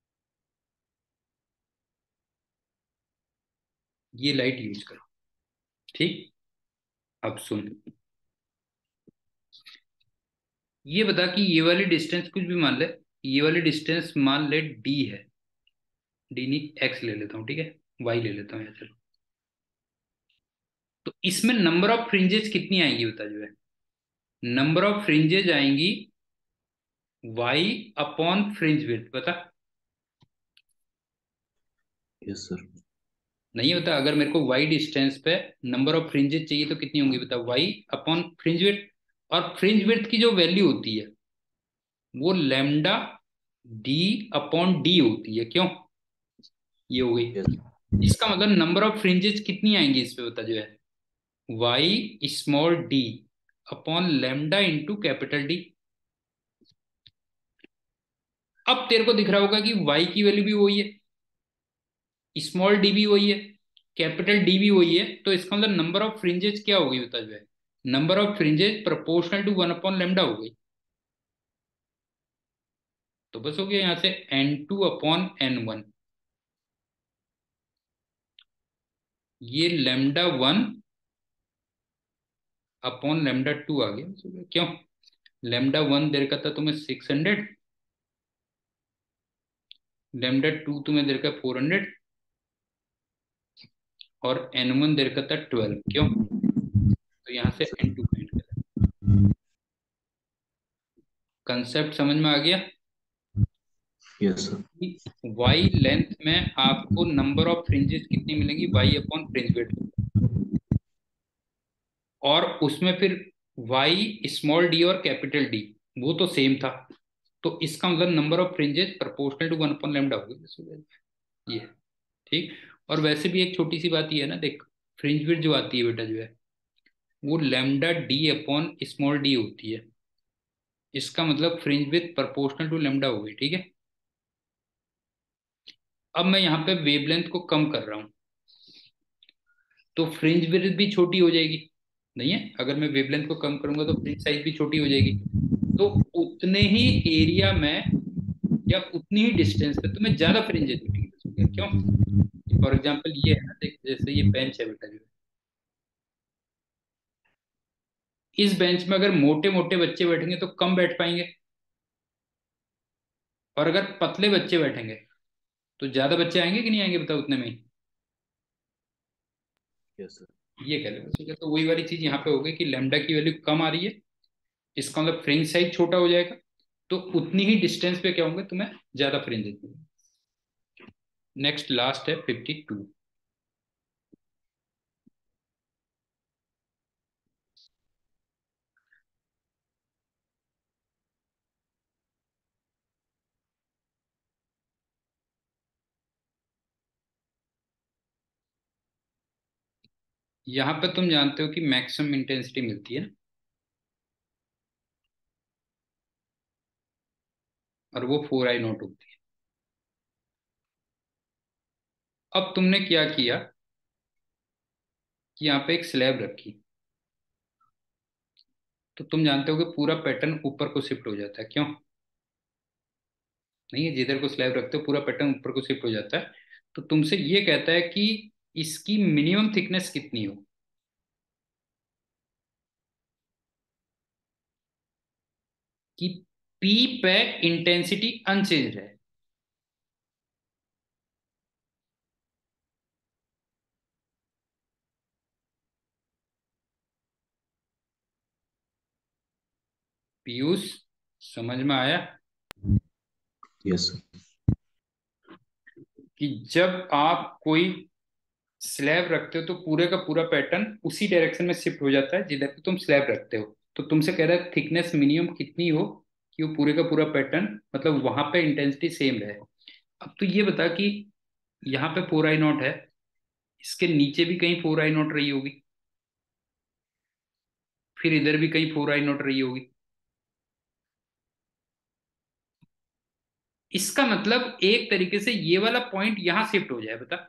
ये लाइट यूज करो। ठीक, अब सुन, ये बता कि ये वाली डिस्टेंस कुछ भी मान ले, ये वाली डिस्टेंस मान ले डी है, डी नहीं एक्स ले लेता हूँ, ठीक है, वाई ले लेता हूँ, या चलो। तो इसमें नंबर ऑफ फ्रिंजेस कितनी आएंगी बता जो है, नंबर ऑफ फ्रिंजेज आएंगी वाई अपॉन फ्रिंज विड्थ, बता। Yes sir. नहीं बता, अगर मेरे को वाई डिस्टेंस पे नंबर ऑफ फ्रिंजेस चाहिए तो कितनी होंगी बता, वाई अपॉन फ्रिंज विड्थ। और फ्रिंज विड्थ की जो वैल्यू होती है वो लैम्डा डी अपॉन डी होती है, क्यों, ये हो गई। यस। इसका मतलब नंबर ऑफ फ्रिंजेस कितनी आएंगी इस पे बता जो है, Y small D upon lambda into capital D. अब तेरे को दिख रहा होगा कि वाई की वैल्यू भी वही है, स्मॉल डी भी वही है, कैपिटल डी भी वही है, तो इसका मतलब नंबर ऑफ फ्रिंजेस क्या होगी बता जो है, number of fringes proportional to 1 upon lambda हो गई। तो बस हो गया यहां से N2 अपॉन N1, ये लेमडा 1 अपॉन लेमडा 2 आ गया, बस हो गया। क्यों, लेमडा 1 दे रखा था तुम्हें 600, लेमडा 2 तुम्हें दे रखा 400, और N1 दे रखा था 12, क्यों, तो यहाँ से N2 फाइंड करें। कंसेप्ट समझ में आ गया यस सर। कि वाई लेंथ में आपको नंबर ऑफ फ्रिंजेस कितनी मिलेंगी, वाई अपॉन फ्रिंज विड्थ, और उसमें फिर वाई स्मॉल डी और कैपिटल डी वो तो सेम था, तो इसका मतलब number of fringes proportional to 1 upon lambda होगी, ये है। ठीक, और वैसे भी एक छोटी सी बात ये है ना, देख, फ्रिंज विड्थ जो आती है बेटा जो है, वो lambda D upon small D होती है, इसका मतलब fringe width proportional to lambda हो गई, ठीक है। अब मैं यहाँ पे वेवलेंथ को कम कर रहा हूँ, तो फ्रिंज विड्थ भी छोटी हो जाएगी, नहीं है, अगर मैं वेवलेंथ को कम करूंगा तो फ्रिंज साइज भी छोटी हो जाएगी। तो उतने ही एरिया में या उतनी ही डिस्टेंस पे तुम्हें ज्यादा फ्रिंजेस मिलेंगे, क्यों, फॉर एग्जाम्पल ये है ना, देख जैसे ये बेंच है बेटा जो है, इस बेंच में अगर मोटे मोटे बच्चे बैठेंगे तो कम बैठ पाएंगे, और अगर पतले बच्चे बैठेंगे तो ज्यादा बच्चे आएंगे कि नहीं आएंगे बताओ उतने में ही। Yes sir. ये कह रहे ठीक है, तो वही वाली चीज यहाँ पे हो गई कि लेमडा की वैल्यू कम आ रही है, इसका मतलब फ्रिंज साइज छोटा हो जाएगा, तो उतनी ही डिस्टेंस पे क्या होंगे तुम्हें ज्यादा फ्रिंजेस मिलेंगे। नेक्स्ट लास्ट है 52। यहाँ पे तुम जानते हो कि मैक्सिमम इंटेंसिटी मिलती है ना, और वो 4I0 होती है। अब तुमने क्या किया कि यहाँ पे एक स्लैब रखी, तो तुम जानते हो कि पूरा पैटर्न ऊपर को शिफ्ट हो जाता है, क्यों, नहीं है, जिधर को स्लैब रखते हो पूरा पैटर्न ऊपर को शिफ्ट हो जाता है। तो तुमसे ये कहता है कि इसकी मिनिमम थिकनेस कितनी हो, कि पी पे इंटेंसिटी अनचेंज है, पीयूष समझ में आया? Yes sir. कि जब आप कोई स्लैब रखते हो तो पूरे का पूरा पैटर्न उसी डायरेक्शन में शिफ्ट हो जाता है जिधर पे तुम स्लैब रखते हो। तो तुमसे कह रहा है थिकनेस मिनिमम कितनी हो कि वो पूरे का पूरा पैटर्न मतलब वहां पे इंटेंसिटी सेम रहे। अब तो ये बता कि यहाँ पे 4 I 0 है, इसके नीचे भी कहीं 4 I 0 रही होगी, फिर इधर भी कहीं 4 I 0 रही होगी। इसका मतलब एक तरीके से ये वाला पॉइंट यहां शिफ्ट हो जाए, बता।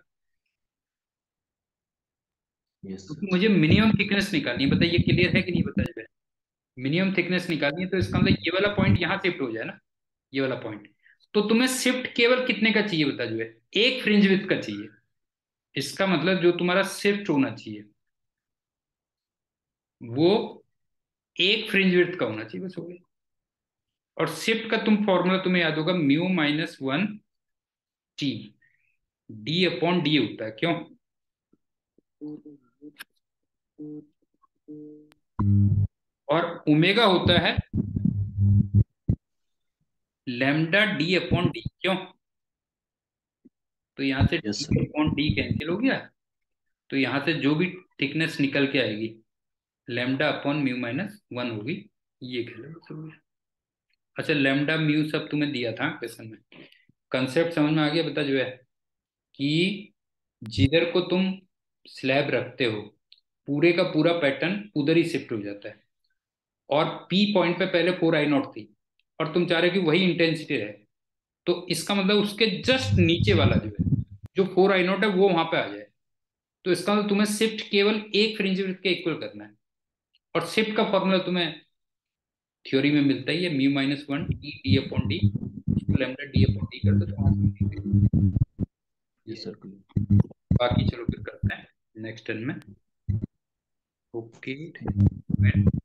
यस क्योंकि सर। मुझे मिनिमम थिकनेस निकालनी है, बता ये क्लियर है कि नहीं, बता जो। मिनिमम थिकनेस निकालनी है तो इसका मतलब ये वाला पॉइंट यहां शिफ्ट हो जाए ना, ये वाला पॉइंट। तो तुम्हें शिफ्ट केवल कितने का चाहिए बता जो है, एक फ्रिंज विड्थ का चाहिए। इसका मतलब जो तुम्हारा शिफ्ट होना चाहिए वो एक फ्रिंज विड्थ का होना चाहिए, बस हो गया। और शिफ्ट का तुम फॉर्मूला तुम्हें याद होगा, μ-1 t, d/d होता है, क्यों? और ओमेगा होता है λ/d/d, क्यों? तो यहां से यस सर। d/d कैंसिल हो गया, तो यहां से जो भी थिकनेस निकल के आएगी λ/μ-1 होगी, ये खेलो बस हो गया। अच्छा, लैम्डा म्यू सब तुम्हें दिया था क्वेश्चन में, कंसेप्ट समझ में आ गया? बता जो है कि जिधर को तुम स्लैब रखते हो पूरे का पूरा पैटर्न उधर ही शिफ्ट हो जाता है। और पी पॉइंट पे पहले 4 I 0 थी और तुम चाह रहे हो कि वही इंटेंसिटी रहे, तो इसका मतलब उसके जस्ट नीचे वाला जो है, जो 4 I 0 है वो वहां पे आ जाए। तो इसका मतलब तुम्हें शिफ्ट केवल एक फ्रिंज विड्थ के इक्वल करना है। और शिफ्ट का फॉर्मूला तुम्हें थ्योरी में मिलता ही है, μ-1 t d/d, उसको λ/d/d कर दो तो आंसर। ये यस है। सर। बाकी चलो फिर करते हैं नेक्स्ट टर्न में। ओके।